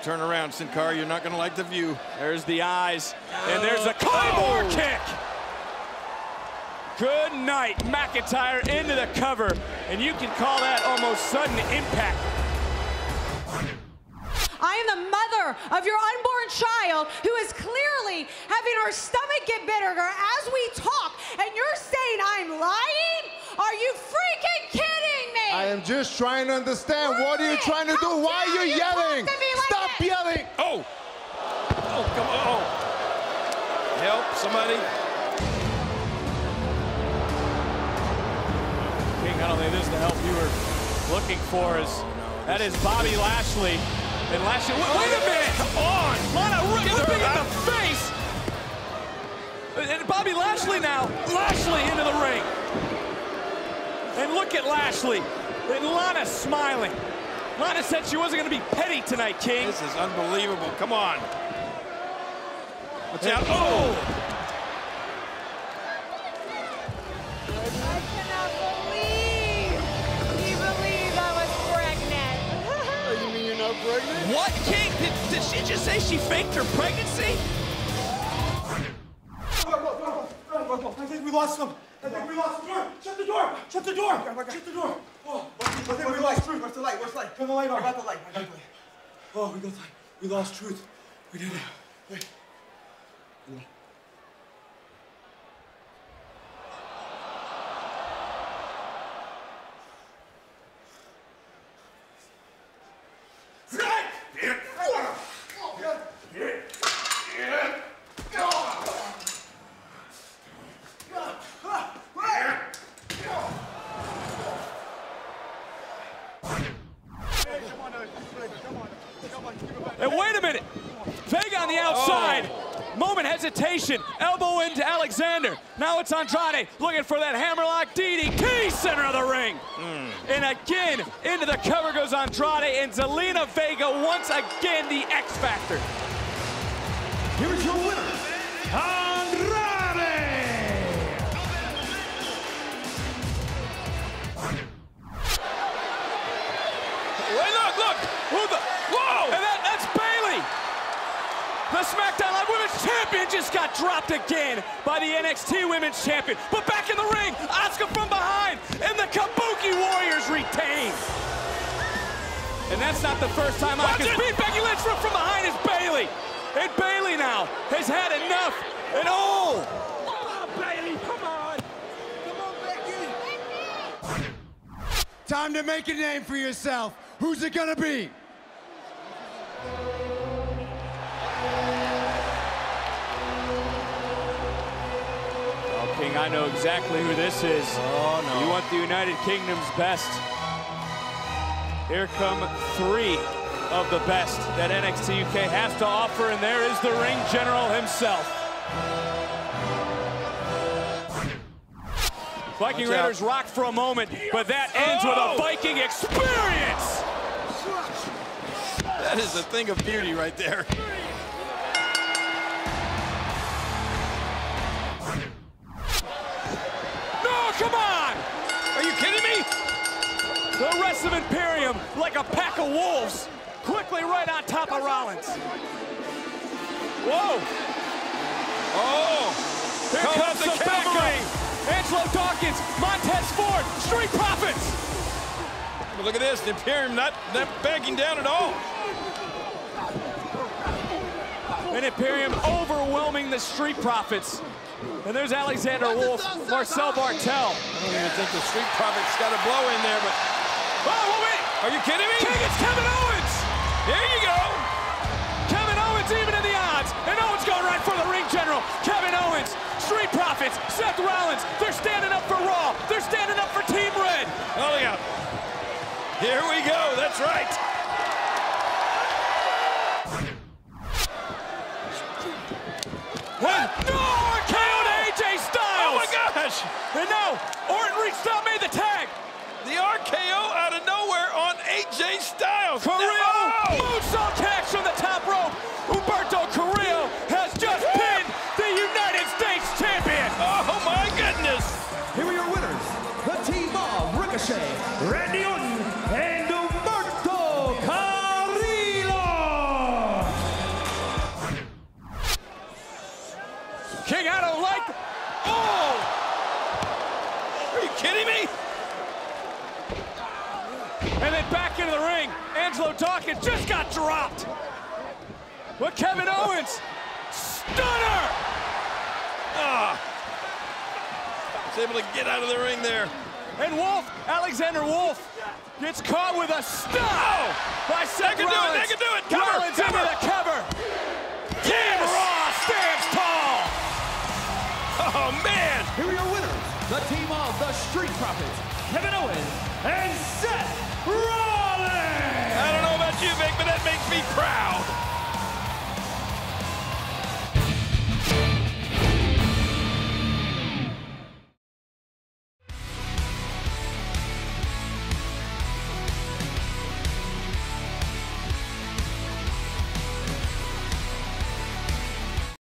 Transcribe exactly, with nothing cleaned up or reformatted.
Turn around, Sin Cara. You're not going to like the view. There's the eyes, and there's a Claymore oh. kick. Good night, McIntyre into the cover, and you can call that almost sudden impact. I am the mother of your unborn child who is clearly having her stomach get bigger as we talk, and you're saying I'm lying? Are you freaking kidding me? I am just trying to understand. Really? What are you trying to do? How Why are you, you yelling? Like Stop this? yelling. Oh. Oh, come on. Oh. Help, somebody. King, I don't think this is the help you were looking for. Is oh, no, that is Bobby Lashley. And Lashley, wait, wait a minute! Come on! Lana ripping in the face! And Bobby Lashley now, Lashley into the ring. And look at Lashley. And Lana smiling. Lana said she wasn't going to be petty tonight, King. This is unbelievable. Come on. Watch And, out. oh! I cannot believe he believed I was pregnant. Oh, you mean you're not pregnant? What, King? Did, did she just say she faked her pregnancy? I think we lost them. I think we lost the door. Shut the door. Shut the door. Shut the door. Oh, I think we lost truth. What's the light? What's the light? Turn the light on. I got the light. I got the light. Oh, we got the light. We lost truth. We did it. Wait. And wait a minute, Vega on the outside. Oh. Moment hesitation, elbow into Alexander. Now it's Andrade looking for that hammerlock D D T, center of the ring. Mm. And again, into the cover goes Andrade, and Zelina Vega once again the X Factor. Here is your winner, Andrade! Wait, look, look! Who the? Whoa! And that, that's Bayley! The SmackDown Live Women's Champion just got dropped again by the N X T Women's Champion. But back in the ring, Asuka from behind, and the Kabuki Warriors retain. And that's not the first time Asuka's beat Becky Lynch from, from behind is Bayley. And Bayley now has had enough. And oh! Come on, Bayley, come on! Come on, Becky! Time to make a name for yourself. Who's it gonna be? Oh, King, I know exactly who this is. Oh, no. You want the United Kingdom's best. Here come three of the best that N X T U K has to offer, and there is the ring general himself. Viking Watch Raiders out. rock for a moment, but that ends oh. with a Viking experience! That is a thing of beauty right there. No, come on! Are you kidding me? The rest of Imperium, like a pack of wolves, quickly right on top of Rollins. Whoa! Oh! Here Come comes up the, the cavalry! cavalry. Angelo Dawkins, Montez Ford, Street Profits! But look at this, the Imperium not, not backing down at all. And Imperium overwhelming the Street Profits. And there's Alexander Wolf, Marcel Bartel. I don't even think the Street Profits got a blow in there, but... Oh, wait! Are you kidding me? King, it's Kevin Owens! There you go! Kevin Owens even in the odds, and Owens going right for the ring general. Kevin Owens, Street Profits, Seth Rollins, they're standing up for Raw. They're standing up for Team Red. Oh, look out. Here we go, that's right. What? No, R K O to A J Styles. Oh my gosh. And now, Orton reached out, made the tag. The R K O out of nowhere on A J Styles. Carrillo, No! moonsault catch from the top rope. Humberto Carrillo has just pinned the United States champion. Oh my goodness. Here are your winners, the team of Ricochet, Randy Orton, and Humberto Carrillo! kidding me? And then back into the ring. Angelo Dawkins just got dropped. But Kevin Owens, stunner! Ah. Was able to get out of the ring there. And Wolf, Alexander Wolf, gets caught with a stun oh. by Seth They can Rollins. do it, they can do it. Cover, Rollins cover. into the cover. Team Raw stands tall. Oh, man. Here are your winners, the team of the Street Profits, Kevin Owens and Seth Rollins. I don't know about you, Vic, but that makes me proud.